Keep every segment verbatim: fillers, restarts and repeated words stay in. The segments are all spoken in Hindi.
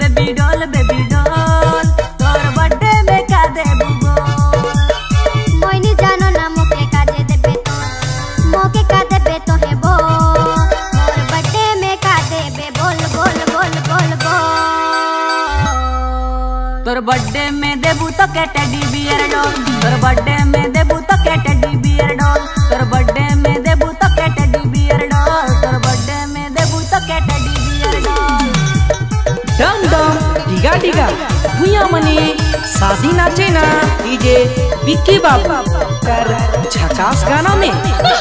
बेबी डॉल बेबी डॉल तोर बर्थडे में का देबू बोल। मोइनी जानो ना मोके का दे देबे तो मोके का देबे तो है बोल। मोर बर्थडे में का देबे बोल बोल बोल बोल बोल। तोर बर्थडे में देबू तो के टेडी बियर डॉल। तोर बर्थडे में देबू तो के टेडी बियर डॉल। तोर बर्थडे में देबू तो के टेडी बियर डॉल। तोर बर्थडे में देबू तो के टेडी बियर डॉल। डम डम डिगा डिगा भुइया मने शादी नाचे ना डीजे विक्की बाबू कर झकास गाना में।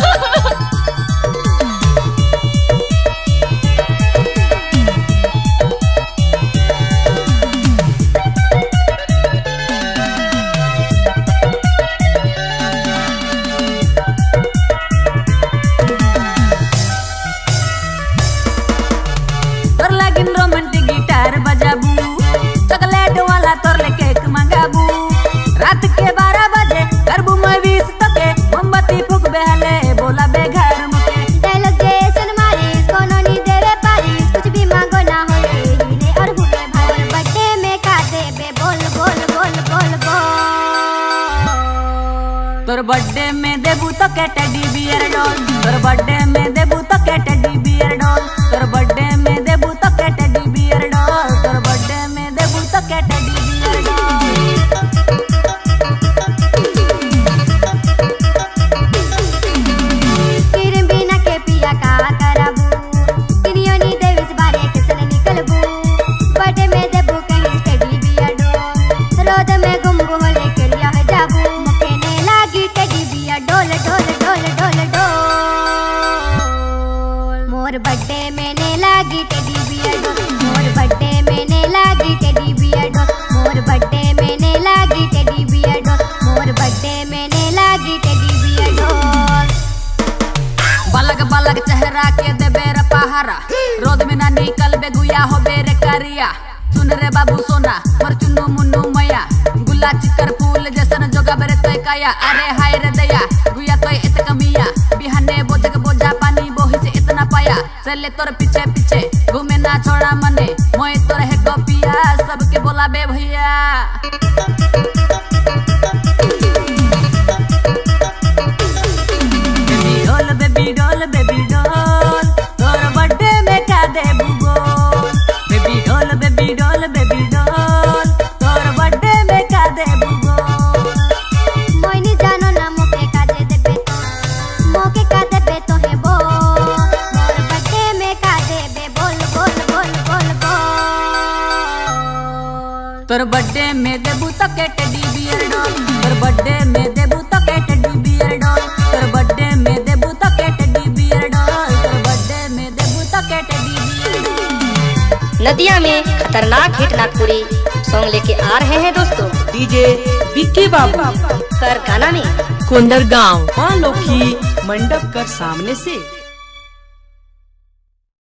तोर लागिन रोमांटिक गिटार बजाबू चॉकलेट वाला तोर ले केक मंगाबू। रात के बारह बजे करबू मैं विश तके मोमबत्ती फूक बेहले बोला बे घर मुके। डायलॉग जैसन मारिस कोनो नी देवे पारिस कुछ भी मांगो ना होले हीरे और हुए भाई। बर्थडे में का देबे बोल बोल बोल बोल बोल। तोर बर्थडे में देबू तो के टेडी बियर डॉल। तोर बर्थडे में देबू तो के टेडी बियर डॉल। तोर बर्थडे में देबू तो के टेडी बियर डॉल। तोर बर्थडे में देबू तो के टेडी बियर डॉल। किरण बिना के पिया का करबू किनियो नी देविस बारे के चले निकलबू। बर्थडे में देबू कहीं टेडी बियर डॉल। रोड में घुमबू होले के लिया है जाबू। मुके ने लागी teddy bear doll doll doll doll doll. मोर बर्थडे में ने लागी टेडी बियर डॉल। मोर बर्थडे में ने लागी टेडी बियर डॉल। मोर बर्थडे में ने लागी टेडी बियर डॉल। मोर बर्थडे में ने लागी टेडी बियर डॉल। बालक बालक चेहरा के दे बेर पहारा रोद में ना निकल बे गुया हो बेरे करिया। सुन रे बाबू सोना मोर चुन्नू मुन्नू मैया गुला चिकर फूल जैसन जोगा बेरे तोय काया। अरे हाय रे दया गुया तोय इत कमिया बिहाने बोझक बोझा पानी बोही से इतना पाया। चले तोर पीछे पीछे घूमे ना छोड़ा मने मोय तोर है गोपिया सबके बोला बे भैया। Baby doll baby doll baby doll तोर बर्थडे में का देबू बोल। Baby doll baby doll baby doll तोर बर्थडे में का देबू बोल। मोइनी जानो ना मोके का दे देबे तो मोके का देबे तो है बोल। मोर बर्थडे में का देबे बोल बोल बोल बोल बोल। तोर बर्थडे में देबू तो के टेडी बियर डॉल। तोर बर्थडे में देबू तो के टेडी बियर डॉल। तोर बर्थडे में देबू तो के टेडी बियर डॉल। तोर बर्थडे में देबू तो के टेडी बियर डॉल। नदिया में खतरनाक हिट नागपुरी सॉन्ग लेके आ रहे हैं दोस्तों डीजे विक्की बाबू कर गाना में। कोंडर गांव मां लोकी मंडप कर सामने से।